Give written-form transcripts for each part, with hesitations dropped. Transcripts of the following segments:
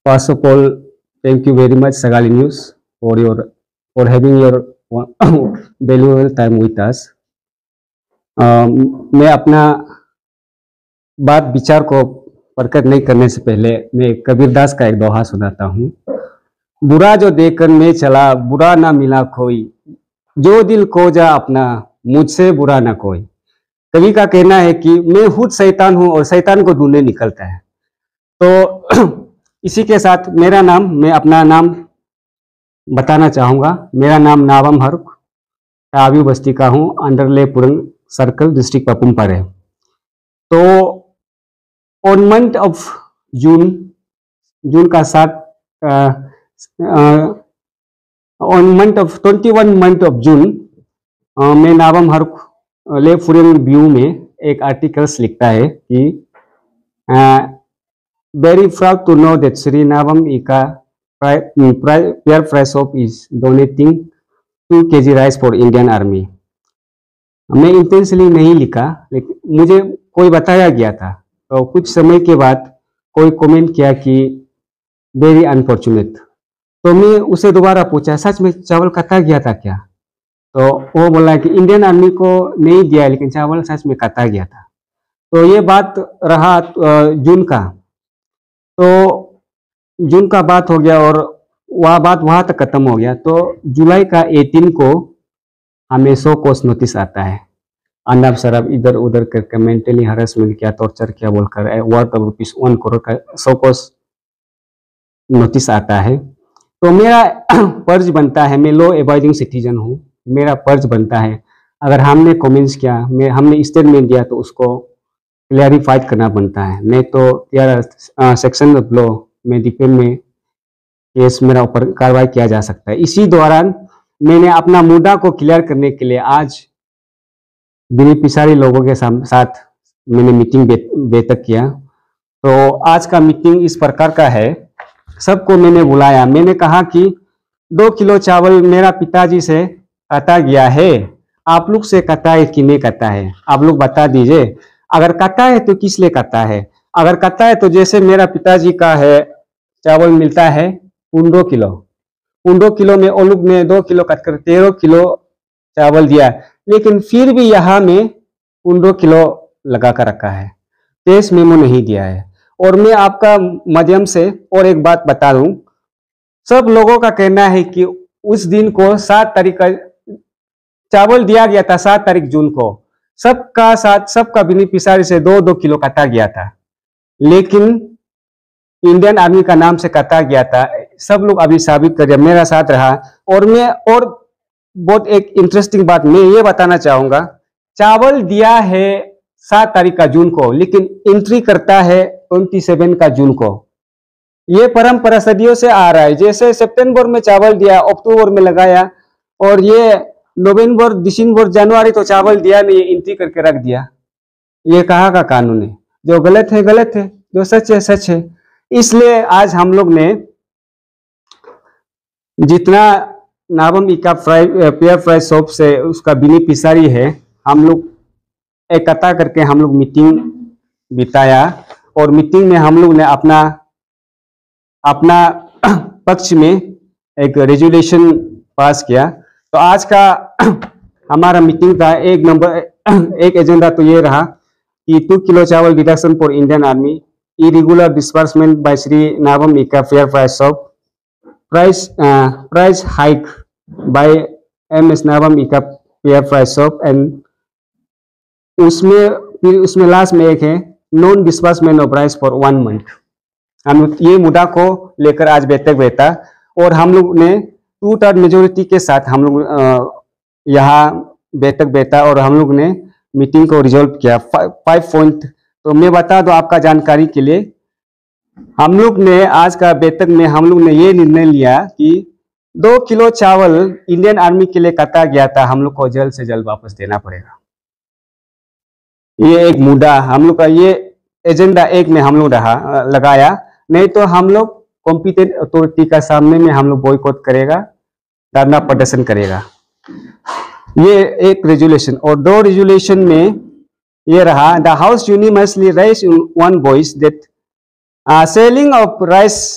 First of all, thank you very much, Sagali News, for having your valuable time with us. मैं अपना बात विचार को प्रकट नहीं करने से पहले मैं कबीरदास का एक दोहा सुनाता हूँ। बुरा जो देखकर मैं चला, बुरा ना मिला कोई, जो दिल खो जा अपना, मुझसे बुरा ना कोई। कवि का कहना है कि मैं खुद शैतान हूँ और शैतान को ढूंढने निकलता है। तो इसी के साथ मैं अपना नाम बताना चाहूँगा। मेरा नाम नावम हर्क टावी बस्ती का हूँ, अंडरले पुरंग सर्कल, डिस्ट्रिक्ट पपुमपारे। तो ऑन मंथ ऑफ जून का 7 on month of 21 month of June मैं नावम हर्क ले पुरंग व्यू में एक आर्टिकल्स लिखता है कि very proud to know that Sri Navam Ika Pierre Freshop is donating 2 kg rice for Indian Army। मैं इंटेंशनली नहीं लिखा, लेकिन मुझे कोई बताया गया था। तो कुछ समय के बाद कोई कमेंट किया कि वेरी अनफॉर्चुनेट। तो मैं उसे दोबारा पूछा, सच में चावल काटा गया था क्या? तो वो बोला कि इंडियन आर्मी को नहीं दिया, लेकिन चावल सच में काटा गया था। तो ये बात रहा जून का। तो जून का बात हो गया और वह बात वहां तक खत्म हो गया। तो जुलाई का 18 को हमें 100 कोस नोटिस आता है। अनाब शराब इधर उधर करके मेंटली हरासमेंट किया, टॉर्चर किया बोलकर वर्थ ऑफ ₹1 करोड़ का 100 कोस नोटिस आता है। तो मेरा फर्ज बनता है, मैं लॉ अबाइडिंग सिटीजन हूँ, मेरा फर्ज बनता है अगर हमने कमेंट्स किया, हमने स्टेटमेंट दिया तो उसको क्लैरिफाइड करना बनता है। नहीं तो सेक्शन ऑफ लॉ में डिपेंड में केस मेरा ऊपर कार्रवाई किया जा सकता है। इसी दौरान मैंने अपना मुद्दा को क्लियर करने के लिए आज बेनिफिशियरी लोगों के साथ मैंने मीटिंग बैठक किया। तो आज का मीटिंग इस प्रकार का है, सबको मैंने बुलाया। मैंने कहा कि 2 किलो चावल मेरा पिताजी से काटा गया है, आप लोग से काटा है कि नहीं काटा है, आप लोग बता दीजिए। अगर काटा है तो किस लिए काटा है? अगर काटा है तो जैसे मेरा पिताजी का है चावल मिलता है 15 किलो, 15 किलो में वो लोग ने 2 किलो काटकर 13 किलो चावल दिया, लेकिन फिर भी यहाँ में 15 किलो लगा कर रखा है, टेस्ट मेमो नहीं दिया है। और मैं आपका माध्यम से और एक बात बता दूं, सब लोगों का कहना है कि उस दिन को 7 तारीख का चावल दिया गया था, 7 तारीख जून को सबका बेनिफिशियरी से 2-2 किलो काटा गया था, लेकिन इंडियन आर्मी का नाम से काटा गया था। सब लोग अभी साबित कर, मेरा साथ रहा। और बहुत एक इंटरेस्टिंग बात मैं ये बताना चाहूंगा, चावल दिया है 7 तारीख का जून को, लेकिन एंट्री करता है 27 का जून को। ये परंपरा सदियों से आ रहा है। जैसे सितंबर में चावल दिया, अक्टूबर में लगाया, और ये नवंबर, दिसंबर, जनवरी तो चावल दिया नहीं, एंट्री करके रख दिया। ये कहाँ का कानून है? जो गलत है गलत है, जो सच है सच है। इसलिए आज हम लोग ने जितना नावम इका पेयर फ्राई शॉप से उसका बेनिफिशियरी है, हम लोग इकट्ठा करके हम लोग मीटिंग बिताया, और मीटिंग में हम लोग ने अपना पक्ष में एक रेजोल्यूशन पास किया। तो आज का हमारा मीटिंग का एक एजेंडा तो ये रहा कि 2 किलो चावल deduction for Indian Army, irregular disbursement by Shri नावम Ika fair price shop, price hike by MS नावम Ika fair price shop, and उसमें लास्ट में एक है non disbursement of rice for 1 month. हम ये मुद्दा को लेकर आज बैठक बैठा, और हम लोग ने 2/3 मेजोरिटी के साथ हम लोग यहाँ बैठक बैठा, और हम लोग ने मीटिंग को रिजॉल्व किया 5 पॉइंट। तो मैं बता दूं आपका जानकारी के लिए, हम लोग ने आज का बैठक में हम लोग ने ये निर्णय लिया कि 2 किलो चावल इंडियन आर्मी के लिए काटा गया था, हम लोग को जल्द से जल्द वापस देना पड़ेगा। ये एक मुद्दा हम लोग का, ये एजेंडा एक में हम लोग लगाया, नहीं तो हम लोग कॉम्पिटेंट अथॉरिटी का सामने में हम लोग बॉयकॉट करेगा, धरना प्रदर्शन करेगा। ये एक रेजोल्यूशन, और 2 रेजोल्यूशन में ये रहा, the house universally rise in 1 voice that selling of rice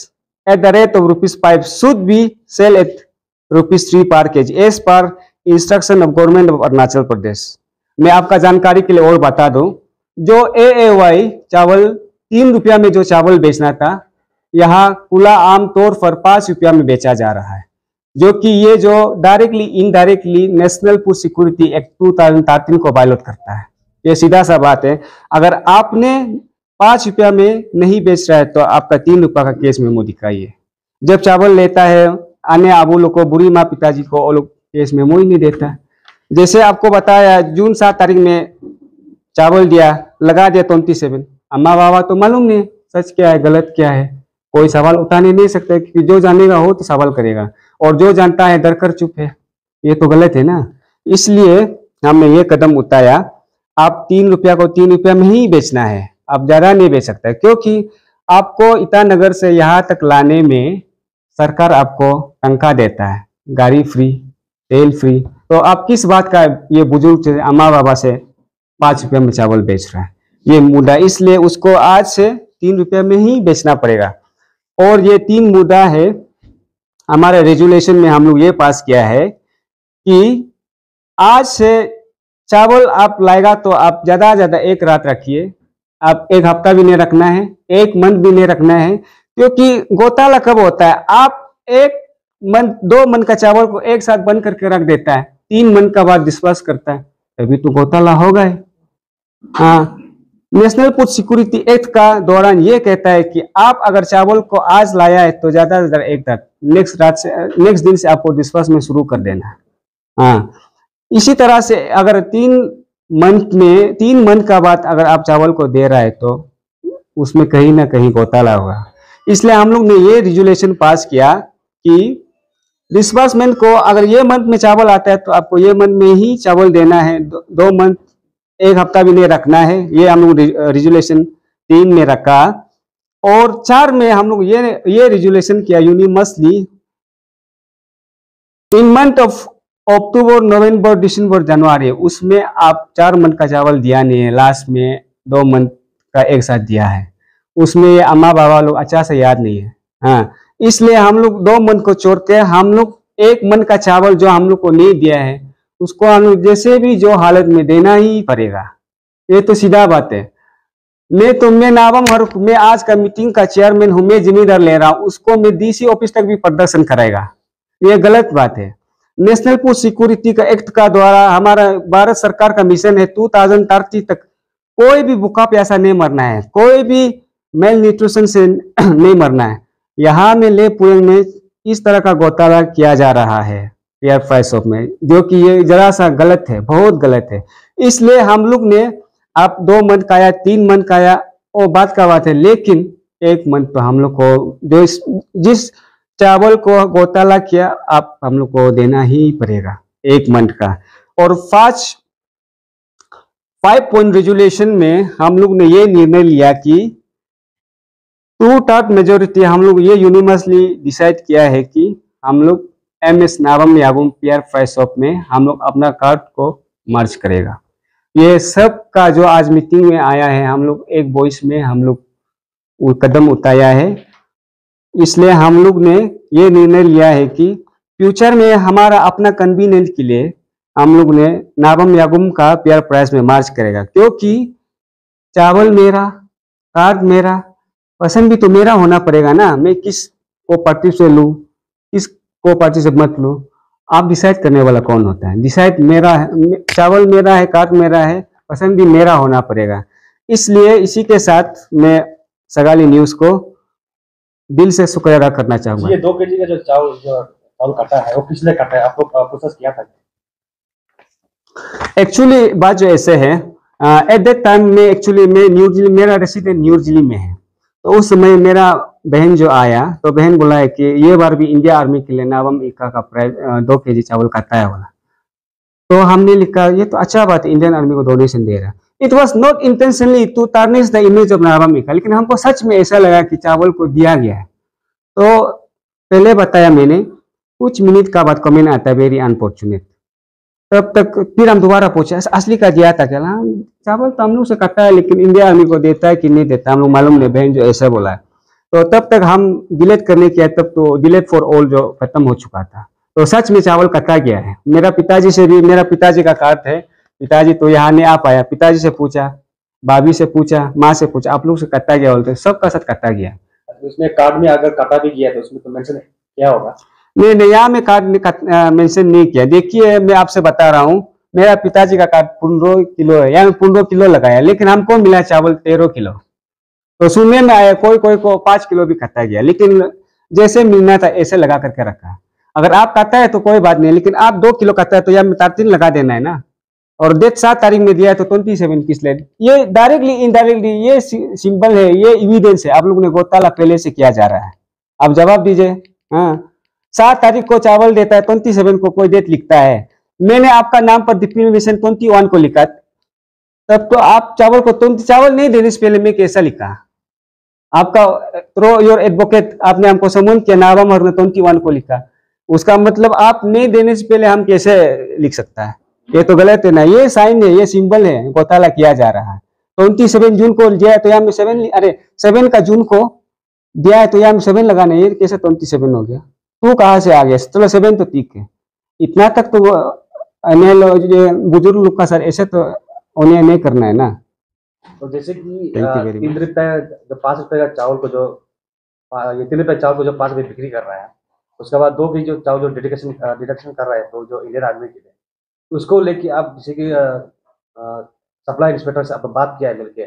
at the rate of ₹5 should be sell at ₹3 per kg as per instruction of government of Arunachal Pradesh. मैं आपका जानकारी के लिए और बता दूं, जो AAY चावल ₹3 में जो चावल बेचना था, यहाँ खुला आमतौर पर ₹5 में बेचा जा रहा है, जो कि ये जो directly indirectly national food security act 2013 को वायलेट करता है। ये सीधा सा बात है। अगर आपने ₹5 में नहीं बेच रहा है तो आपका ₹3 का केस मेमो दिखाइए। जब चावल लेता है अन्य आबू लोग को, बुरी माँ पिताजी को, वो लोग केस मेमो ही नहीं देता। जैसे आपको बताया जून 7 तारीख में चावल दिया, लगा दिया 27। अम्मा बाबा तो मालूम नहीं सच क्या है गलत क्या है, कोई सवाल उठाने नहीं सकता, क्योंकि जो जानेगा हो तो सवाल करेगा, और जो जानता है डर कर चुप है। ये तो गलत है ना। इसलिए हमने ये कदम उठाया, आप ₹3 को ₹3 में ही बेचना है, आप ज्यादा नहीं बेच सकते, क्योंकि आपको ईटानगर से यहाँ तक लाने में सरकार आपको तनख्वाह देता है, गाड़ी फ्री, तेल फ्री। तो आप किस बात का ये बुजुर्ग से, अम्मा बाबा से ₹5 में चावल बेच रहा है, ये मुद्दा। इसलिए उसको आज से ₹3 में ही बेचना पड़ेगा। और ये 3 मुद्दा है हमारे रेजुलेशन में, हम लोग ये पास किया है कि आज से चावल आप लाएगा तो आप ज्यादा ज्यादा 1 रात रखिए, आप 1 हफ्ता भी नहीं रखना है, 1 मंथ भी नहीं रखना है, क्योंकि घोटाला कब होता है, आप 1 मंथ 2 मंथ का चावल को एक साथ बंद करके रख देता है, 3 मंथ का बाद डिस्पर्स करता है, तभी तो घोटाला होगा। हाँ, नेशनल फूड सिक्योरिटी एक्ट का दौरान ये कहता है कि आप अगर चावल को आज लाया है तो ज्यादा से ज्यादा 1 रात, नेक्स्ट दिन से आपको डिस्पर्स में शुरू कर देना है। हाँ, इसी तरह से अगर 3 मंथ का बाद अगर आप चावल को दे रहा है तो उसमें कहीं ना कहीं घोटाला होगा। इसलिए हम लोग ने ये रेजुलेशन पास किया कि डिस्बर्समेंट को अगर ये मंथ में चावल आता है तो आपको ये मंथ में ही चावल देना है, 2 मंथ 1 हफ्ता भी नहीं रखना है। ये हम लोग रेजुलेशन 3 में रखा। और 4 में हम लोग ये रेजुलेशन किया universally, in month of October, November, December, January, उसमें आप 4 मंथ का चावल दिया नहीं है, लास्ट में 2 मंथ का एक साथ दिया है, उसमें अम्मा बाबा लोग अच्छा से याद नहीं है। हाँ, इसलिए हम लोग 2 मंथ को छोड़ के हम लोग 1 मंथ का चावल जो हम लोग को नहीं दिया है उसको हम लोग जैसे भी जो हालत में देना ही पड़ेगा। ये तो सीधा बात है। मैं आज का मीटिंग का चेयरमैन हूं, मैं जिम्मेदार ले रहा हूं, उसको मैं DC ऑफिस तक भी प्रदर्शन कराएगा, ये गलत बात है। नेशनल फूड सिक्योरिटी का एक्ट का द्वारा हमारा भारत सरकार का मिशन है 2030 तक कोई भी भूखा प्यासा नहीं मरना है, कोई भी मेल न्यूट्रिशन से नहीं मरना है। यहाँ में ले पुएंग में इस तरह का घोटाला किया जा रहा है फेयर प्राइस ऑफ में, जो कि ये जरा सा गलत है, बहुत गलत है। इसलिए हम लोग ने आप 2 मंथ का या 3 मंथ का या वो बात का बात है, लेकिन 1 मंथ तो हम लोग को जो जिस चावल को घोटाला किया आप हम लोग को देना ही पड़ेगा 1 मंथ का। और 5 पॉइंट रेजुलेशन में हम लोग ने ये निर्णय लिया कि 2/3 मेजोरिटी हम लोग ये यूनिवर्सली डिसाइड किया है कि हम लोग MS Nabam Yabum fair price of में हम लोग अपना कार्ड को मर्ज करेगा। ये सब का जो आज मीटिंग में आया है, हम लोग एक वॉइस में हम लोग कदम उठाया है। इसलिए हम लोग ने ये निर्णय लिया है कि फ्यूचर में हमारा अपना कन्वीनियंस के लिए हम लोग ने नाबम यागुम का फेयर प्राइस में मार्च करेगा, क्योंकि चावल मेरा, कार्ड मेरा, पसंद भी तो मेरा होना पड़ेगा ना। मैं किस को पार्टी से लूँ, किस को पार्टी से मत लूँ, आप डिसाइड करने वाला कौन होता है? डिसाइड मेरा है, चावल मेरा है, कार्ड मेरा है, पसंद भी मेरा होना पड़ेगा। इसलिए इसी के साथ मैं सगाली न्यूज को दिल से शुक्रिया अदा करना चाहूंगा। ये 2 kg का जो चावल काटा है वो किसने काटा है, आप लोग प्रोसेस किया था? एक्चुअली बात जो ऐसे है, एट दैट टाइम में एक्चुअली मैं न्यू दिल्ली, मेरा रेसिडेंट न्यू दिल्ली में है, तो उस समय मेरा बहन जो आया तो बहन बोला है कि ये बार भी इंडिया आर्मी के लिए नाबम इक्का का प्राइस 2 kg चावल काटा है वाला। तो हमने लिखा ये तो अच्छा बात है, इंडियन आर्मी को डोनेशन दे रहा है। It was not intentionally to tarnish the image of Nabam Ika, लेकिन हमको सच में ऐसा लगा कि चावल को दिया गया है। तो पहले बताया मैंने, कुछ मिनट का बाद कमेंट आता है वेरी अनफॉर्चुनेट। तब तक फिर हम दोबारा पूछे असली का दिया था क्या? चावल तो हम लोग से काटा है, लेकिन इंडिया आर्मी को देता है कि नहीं देता हम लोग मालूम नहीं, बहन जो ऐसा बोला है। तो तब तक हम डिलीट करने किया, तब तो डिलीट फॉर ऑल जो खत्म हो चुका था। तो सच में चावल कटा गया है। मेरा पिताजी से भी, मेरा पिताजी का कार्ड है, पिताजी तो यहाँ नहीं आ पाया, पिताजी से पूछा, भाभी से पूछा, माँ से पूछा, आप लोग से कटा गया बोलते, सबका साथ कटा गया। उसमें कार्ड में अगर कटा भी गया तो उसमें तो मेंशन क्या होगा? नहीं, यहाँ में कार्ड मेंशन नहीं किया। देखिए मैं आपसे बता रहा हूँ, मेरा पिताजी का कार्ड 15 किलो है, यहाँ 15 किलो लगाया, लेकिन हमको मिला चावल 13 किलो। तो सुनने में आया कोई कोई को 5 किलो भी कटा गया, लेकिन जैसे मिलना था ऐसे लगा करके रखा। अगर आप कटा है तो कोई बात नहीं, लेकिन आप 2 किलो कटा है तो यहाँ 3 लगा देना है ना। और डेट 7 तारीख में दिया है तो 27 किस लिए? ये डायरेक्टली इनडायरेक्टली ये सिंपल है, ये एविडेंस है। आप लोगों ने घोटाला पहले से किया जा रहा है, आप जवाब दीजिए। हाँ, 7 तारीख को चावल देता है, 27 को कोई डेट लिखता है। मैंने आपका नाम पर डिक्लेरेशन 21 को लिखा, तब तो आप चावल को चावल नहीं देने से पहले मैं कैसा लिखा? आपका थ्रो योर एडवोकेट, आपने हमको समन किया, नवंबर में 21 को लिखा, उसका मतलब आप नहीं देने से पहले हम कैसे लिख सकता है? ये तो गलत है ना। ये साइन है, ये सिंबल है, घोटाला किया जा रहा है। 27 जून को दिया है तो यहाँ में 7 का जून को दिया है तो यहाँ में 7 लगाना, ये कैसे 27 हो गया? तू कहाँ से आ गया? चलो 7 तो ठीक है, इतना तक तो बुजुर्ग लोग का सर ऐसे तो उन्हें नहीं करना है ना। तो जैसे कि 3 रुपए जो 5 रुपए का चावल को जो ये 3 रुपए चावल को जो 5 रुपए बिक्री कर रहा है, उसके बाद 2 केजी जो चावल जो डिडक्शन कर रहा है तो जो इंडियन आर्मी के लिए, उसको लेके आप जैसे कि सप्लाई इंस्पेक्टर से आप बात किया है मिलके?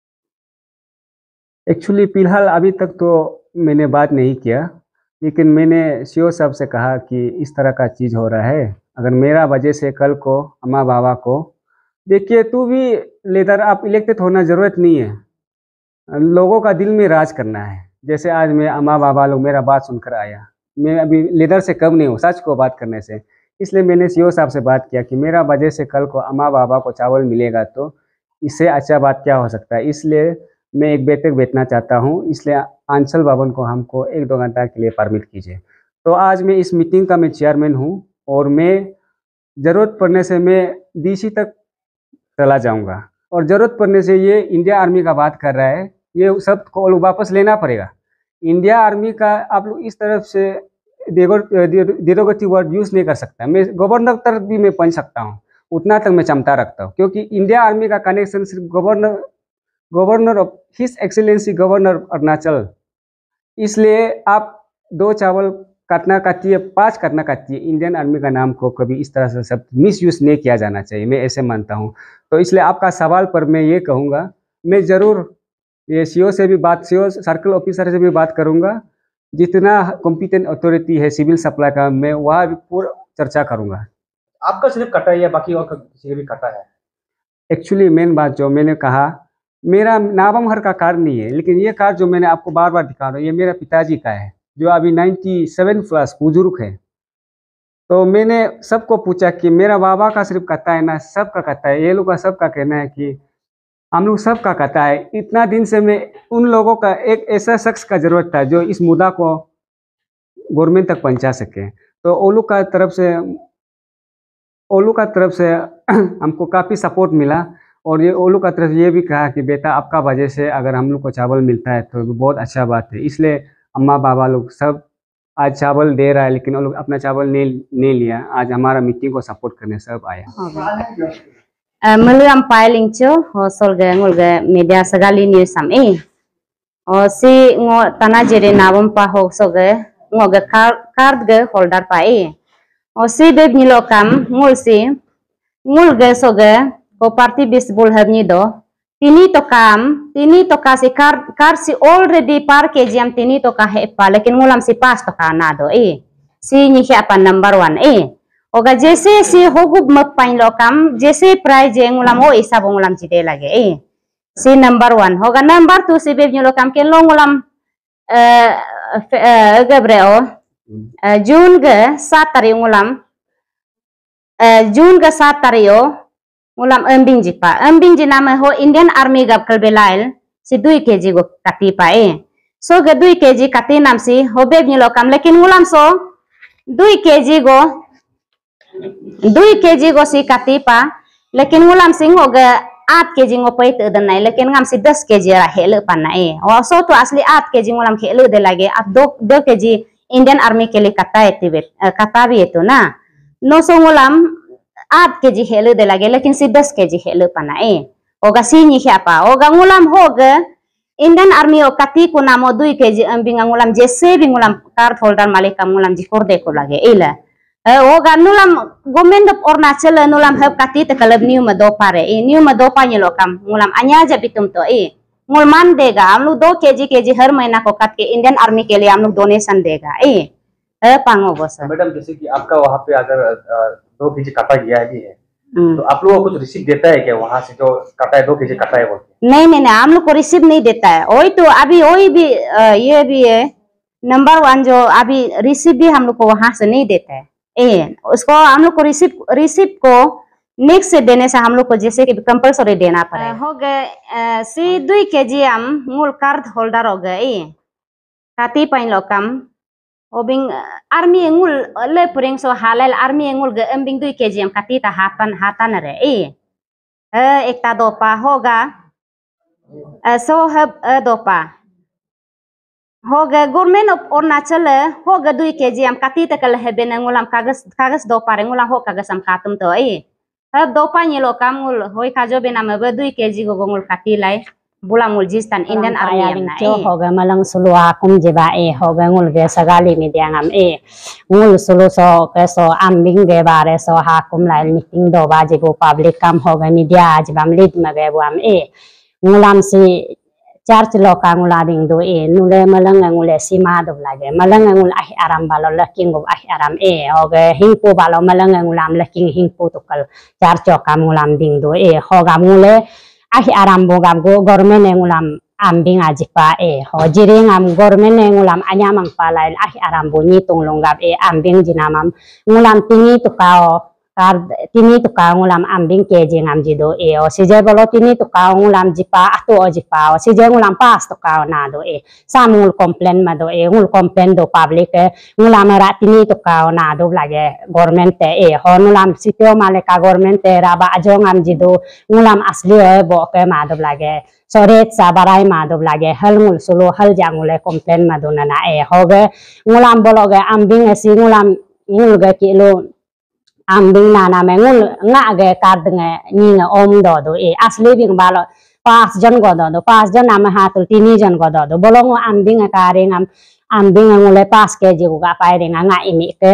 एक्चुअली फिलहाल अभी तक तो मैंने बात नहीं किया, लेकिन मैंने सीओ साहब से कहा कि इस तरह का चीज़ हो रहा है, अगर मेरा वजह से कल को अम्मा बाबा को, देखिए तू भी लीडर, आप इलेक्टेड होना ज़रूरत नहीं है, लोगों का दिल में राज करना है। जैसे आज मैं अम्मा बाबा लोग मेरा बात सुनकर आया, मैं अभी लीडर से कम नहीं हूँ सच को बात करने से, इसलिए मैंने सीओ साहब से बात किया कि मेरा वजह से कल को अम्मा बाबा को चावल मिलेगा तो इससे अच्छा बात क्या हो सकता है। इसलिए मैं एक बैठक बैठना चाहता हूँ, इसलिए आंचल भवन को हमको 1-2 घंटा के लिए परमिट कीजिए। तो आज मैं इस मीटिंग का मैं चेयरमैन हूँ और मैं ज़रूरत पड़ने से मैं डीसी तक चला जाऊँगा, और ज़रूरत पड़ने से ये इंडिया आर्मी का बात कर रहा है, ये सब को वापस लेना पड़ेगा। इंडिया आर्मी का आप लोग इस तरफ से डेरोगेटिव वर्ड यूज़ नहीं कर सकता। मैं गवर्नर तक भी मैं पहुँच सकता हूँ, उतना तक मैं क्षमता रखता हूँ, क्योंकि इंडिया आर्मी का कनेक्शन सिर्फ governor of his excellency governor Arunachal. इसलिए आप 2 चावल काटना काटिए, 5 काटना काटिए, इंडियन आर्मी का नाम को कभी इस तरह से सब मिसयूज़ नहीं किया जाना चाहिए, मैं ऐसे मानता हूँ। तो इसलिए आपका सवाल पर मैं ये कहूँगा, मैं ज़रूर ये सीओ से भी बात, सीओ सर्कल ऑफिसर से भी बात करूँगा, जितना कॉम्पिटेंट अथॉरिटी है सिविल सप्लाई का, मैं वहाँ भी पूरा चर्चा करूँगा। आपका सिर्फ कटा है या बाकी और किसी का भी कटा है? एक्चुअली मेन बात जो मैंने कहा, मेरा नावमहर का कार्ड नहीं है, लेकिन ये कार्ड जो मैंने आपको बार बार दिखा रहा हूँ, ये मेरा पिताजी का है, जो अभी 97+ बुजुर्ग है। तो मैंने सबको पूछा कि मेरा बाबा का सिर्फ कटा है ना, सबका कटा है? ये लोग का सबका कहना है कि हम लोग सबका कटा है। इतना दिन से मैं उन लोगों का एक ऐसा शख्स का जरूरत था जो इस मुद्दा को गवर्नमेंट तक पहुंचा सके। तो ओलू का तरफ से हमको काफ़ी सपोर्ट मिला, और ये ओलू का तरफ ये भी कहा कि बेटा आपका वजह से अगर हम लोग को चावल मिलता है तो बहुत अच्छा बात है। इसलिए अम्मा बाबा लोग सब आज चावल दे रहा है, लेकिन वो लोग अपना चावल नहीं लिया। आज हमारा मीटिंग को सपोर्ट करने सब आया। Meliam piling cho solga ngolga media sagali news sam o si ngo tana jere nawam pa ho soga ngoga card ga holder pa o si beb ni lokam ngolga soga ko party baseball habni do tini toka si card si already par kg tini toka he pa lekin ngolam si pas toka na do si ni apa number 1 ओगा जैसे सी होगुब मक पाइन लोकम जैसे प्राइज ngulam o isa ngulam jide lage si number 1 होगा number 2 si beb लोकम के ngulam gabreo June ga 7 tarik ngulam June ga 7 tarik ngulam embing ji nama ho Indian Army gab kelbelail si 2 kg go kati pa so ga 2 kg kati nam si ho beb lokam lekin ngulam so 2 kg go 2 kg go si kati pa lekin ngulam sing hoga 8 kg ngopai te dan nai lekin ngam si 10 kg ra hele panai so to asli 8 kg ngulam hele de lagi ab 2 kg Indian Army ke लिए kata itu kata भी itu ना no so ngulam 8 kg hele de lagi lekin si 10 kg hele panai oga sini siapa oga ngulam hoga Indian Army o kati ko namo 2 kg ambing ngulam jese bi ngulam card holder malika ngulam jikur de ko lagi ila oga nulam government of Arunachal nulam heb kati te kalab new madopa re new madopa nyelo kam ngulam anya ja bitum to ngul man देगा हम लोग 2 kg हर महीना को काट के Indian army के लिए हम लोग डोनेशन देगा पांगो बस मैडम जैसे कि आपका वहाँ पे अगर 2 kg काटा गया भी है तो आप लोगों को कुछ रिसीव देता है क्या वहाँ से जो काटा है 2 kg काटा है बोल नहीं हम लोग को रिसीव नहीं देता है वही तो अभी वही भी ये भी है नंबर 1 जो अभी रिसीव भी हम लोग को वहाँ से नहीं देता है उसको हम लोग को रिसीव को नेक्स्ट से देने से हम लोग को जैसे कि कंपल्सरी देना पड़ेगा हो गए सी 2 kg हम मूल कार्ड होल्डर हो गए काती पाइन लोकम ओबिंग आर्मी मूल ले पुरिंग सो हालेल आर्मी मूल गे एम्बिंग 2 kg हम काती ता हातन रे एकता दोपा होगा सो हब दोपा हो गए गवर्नमेंट ऑफ अरुणाचल हो गए 2 kg हम काती तकल हेबेन ngulam कागज दोपा रे ngulam हो कागज हम कातम तो अब दोपा nyelo kamul hoi kajo benama ba 2 kg go gongul kati lai bulamul jistan Indian Army am na hoga malang sulua kum jeba hoga ngul ge sagali midiangam ngul sulu so ke so ambing ge bare so ha kum lai meeting do ba jibu public kam hoga media jibam lead ma ge bu am ngulam si church loka ngula ding do nule malang ngule sima do lage malang ngul aram balo laking go aram hoga hingpu balo malang ngulam laking hingpu tukal church kam ngulam ding do hoga ngule aram bogam go government ngulam ambing ajipa ho jiring am government ngulam anyamang palai aram bo ni tunglongap ambing jinamam ngulam tingi tukao tini tuka ngulam ambing kg ngam jido o sije bolo tini tuka ngulam jipa atu o jipa o sije ngulam pas tuka na do samul complain ma do ngul complain do public ngulam ra tini tuka na do lage government ho ngulam sitio male ka government raba ajo ngam jido ngulam asli bo ke ma do lage soret sa barai ma do lage hal ngul sulu hal jangule complain ma do na hoge ngulam bolo ge ambing si ngulam ngul ge kilo ambing nana mengul nga ge card nge ninga om do asli bing balo 5 jan go do 5 jan nama hatul 3 jan go do bolong ambing ka ring ambing ngule 5 kg ga pai ring nga imi ke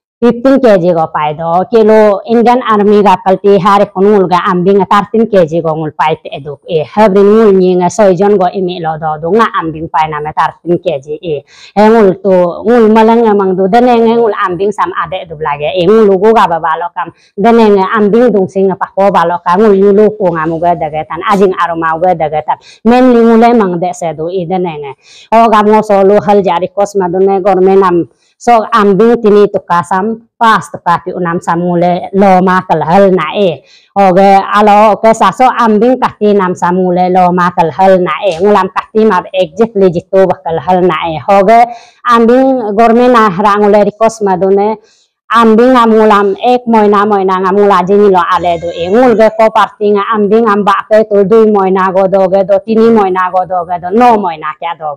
15 kg go pai do kilo Indian Army ga kalti hare konul ga ambing 13 kg go ngul pai te do habrin ngul ninga 6 jan go imi lo do nga ambing pai na me 13 kg ngul to ngul malang mang do dane ngul ambing sam ade do lage ngul go ga ba lo kam dane ambing dung sing pa ko ba lo ka ngul yulu ko ngamu ga daga tan ajing aroma ga daga tan mainly ngule mang de se do dane o ga mo so lo hal jari kos ma do ne government am so ambing tini tuka sam pas tuka pi unam samule lo ma kal hal na oge alo ke sa so ambing kati nam samule lo ma kal hal na ngulam kati ma exactly jitu bakal hal na hoge ambing government na rangule request ma done ambing ngulam ek moina ngamula jini lo ale do ngul ge ko parti nga ambing amba ke to 2 moina go do 3 moina go do 9 moina kya do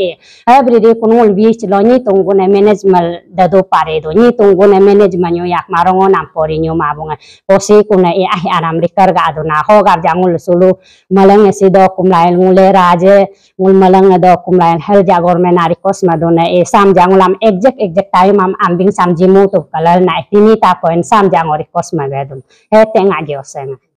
every day kunul beach lo ni tunggu ne management da do pare do ni tunggu ne management yo yak marongo nam pori nyo mabunga posi kuna aram rikar ga do na ho ga jangul sulu malang si do kumlail ngule raje ngul malang do kumlail hel ja government na request ma do na sam jangulam exact time am ambing sam jimu to na tini ta point sam jang request ma ga dum he tenga jo senga